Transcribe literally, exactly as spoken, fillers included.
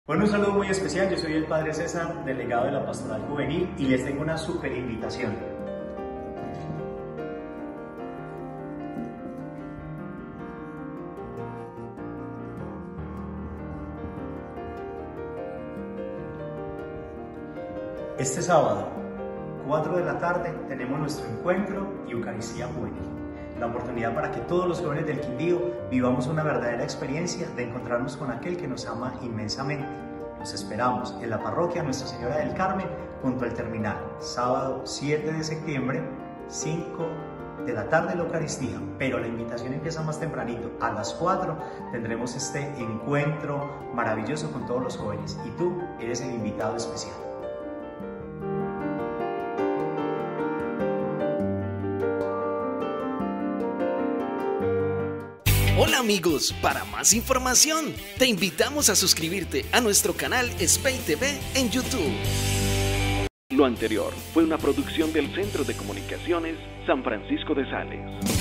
Bueno, un saludo muy especial. Yo soy el Padre César, delegado de la Pastoral Juvenil, y les tengo una súper invitación. Este sábado, cuatro de la tarde, tenemos nuestro encuentro y Eucaristía Juvenil. La oportunidad para que todos los jóvenes del Quindío vivamos una verdadera experiencia de encontrarnos con aquel que nos ama inmensamente. Los esperamos en la parroquia Nuestra Señora del Carmen, junto al terminal, sábado siete de septiembre, cinco de la tarde la Eucaristía, pero la invitación empieza más tempranito. A las cuatro tendremos este encuentro maravilloso con todos los jóvenes y tú eres el invitado especial. Hola amigos, para más información te invitamos a suscribirte a nuestro canal Spey T V en YouTube. Lo anterior fue una producción del Centro de Comunicaciones San Francisco de Sales.